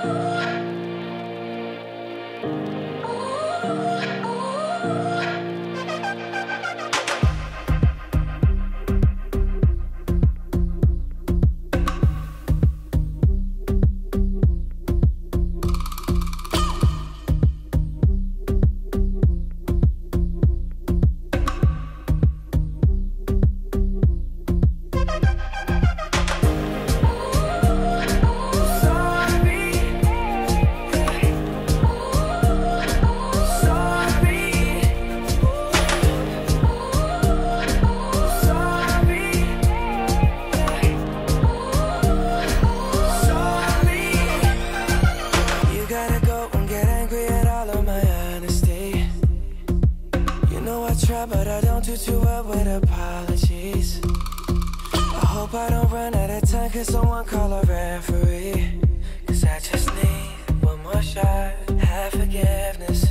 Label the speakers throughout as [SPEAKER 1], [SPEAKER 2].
[SPEAKER 1] But I don't do too well with apologies. I hope I don't run out of time, cause someone call a referee. Cause I just need one more shot, have forgiveness.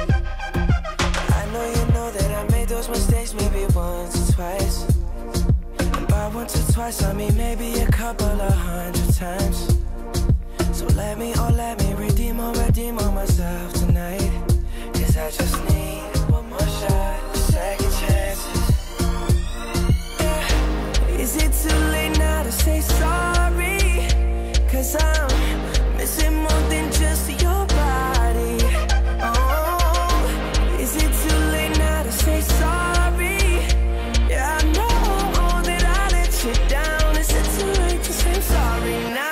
[SPEAKER 1] I know you know that I made those mistakes maybe once or twice. And by once or twice I mean maybe a couple of 100 times. So let me redeem on myself tonight. Cause I just need one more shot, second chances. Yeah. Is it too late now to say sorry? Cause I'm missing more than just your body. Oh, is it too late now to say sorry? Yeah, I know that I let you down. Is it too late to say sorry now?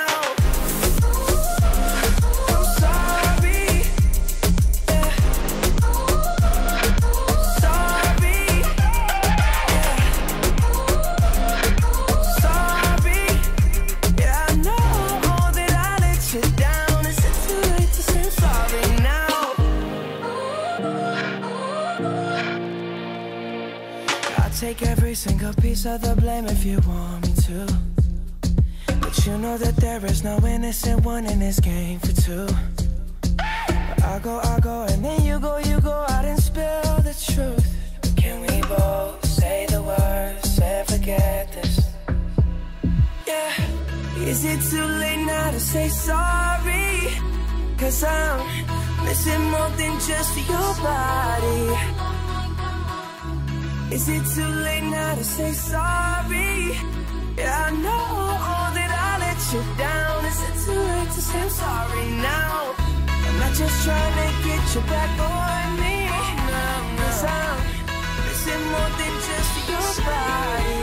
[SPEAKER 1] Take every single piece of the blame if you want me to. But you know that there is no innocent one in this game for two. But I go, and then you go out and spill the truth. But can we both say the words and forget this? Yeah. Is it too late now to say sorry? Cause I'm missing more than just your body. Is it too late now to say sorry? Yeah, I know that I let you down. Is it too late to say I'm sorry now? I'm not just trying to get you back on me. Cause I'm missing more than just your body.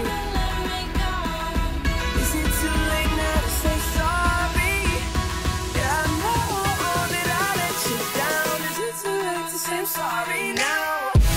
[SPEAKER 1] Is it too late now to say sorry? Yeah, I know that I let you down. Is it too late to say I'm sorry now?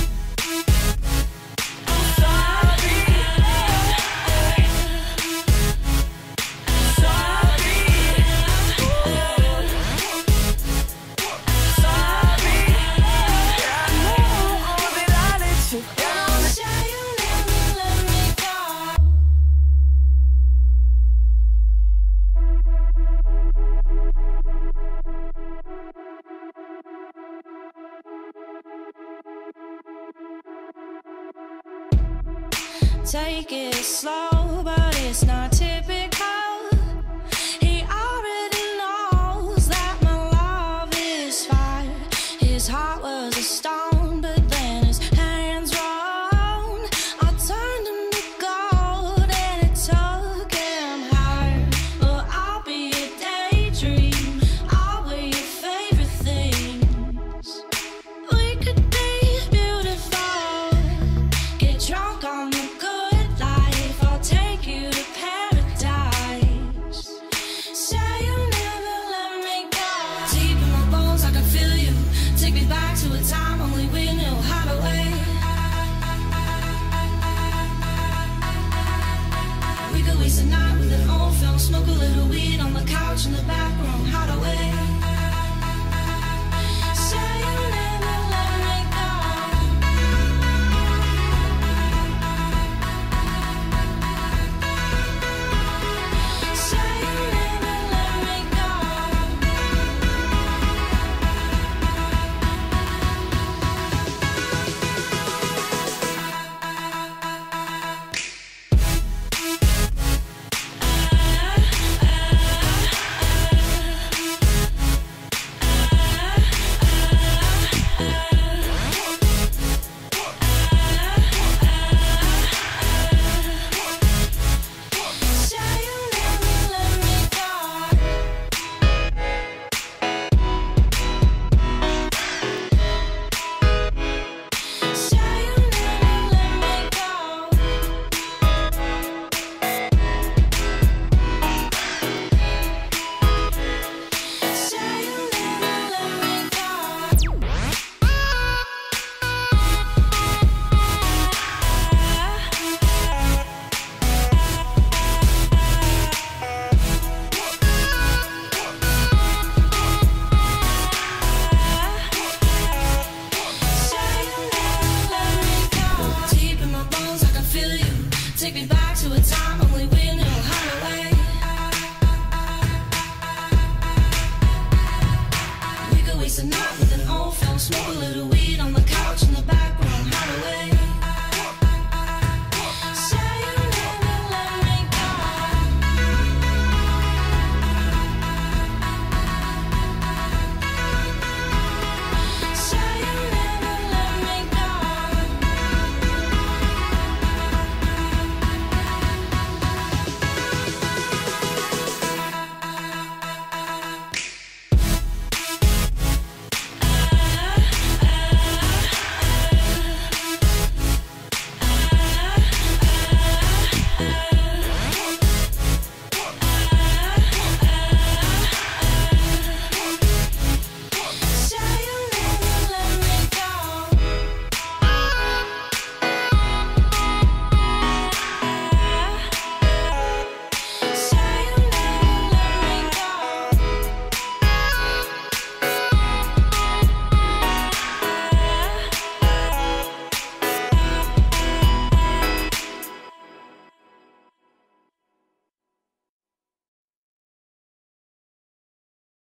[SPEAKER 2] Take it slow, but it's not typical. He already knows that my love is fire. His heart was a stone, but then his hands were on. I turned him to gold and it took him higher. But I'll be a daydream, I'll wear your favorite things. We could be beautiful, get drunk on the good life. I'll take you to paradise. Say you'll never let me go. Deep in my bones I can feel you. Take me back to a time only we knew how to wait. We could waste a night with an old film, smoke a little weed on the couch in the back.